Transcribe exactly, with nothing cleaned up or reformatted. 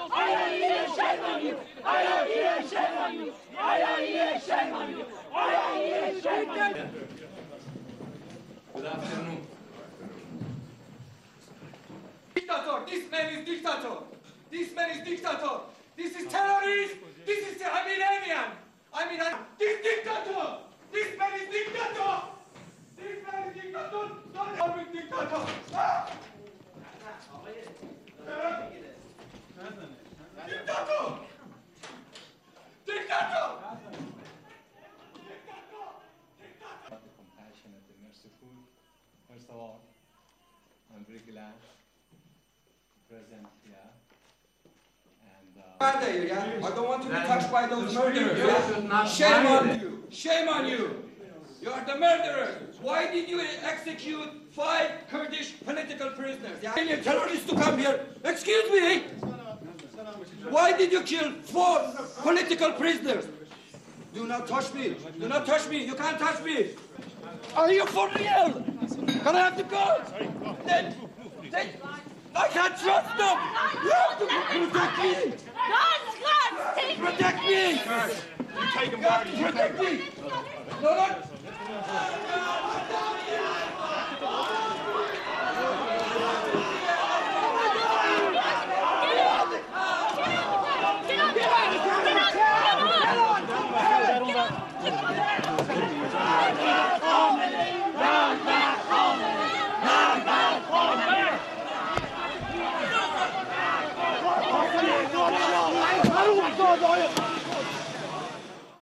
Iranian, shame on you! Iranian, shame on you! Iranian, shame on you! Iranian, shame on you! Good afternoon. Dictator! This man is dictator! This man is dictator! This is terrorist! This is I'm Iranian! I'm Iranian! This dictator! This man is dictator! This man is dictator! Don't help me, dictator! Ah! Dictator! Dictator! The compassionate and merciful. First of all, I'm very glad to present here. And uh, yeah? I don't want to be touched by those murderers. Yeah? Shame on you! Shame on you! You are the murderers! Why did you execute five Kurdish political prisoners? Yeah? Iranian terrorists to come here. Excuse me! Why did you kill four political prisoners? Do not touch me! Do not touch me! You can't touch me! Are you for real? Can I have the gun? Then, then I can't trust them! You have to protect me! Guns, guns! Take Protect me! Guns! Protect me! No, no!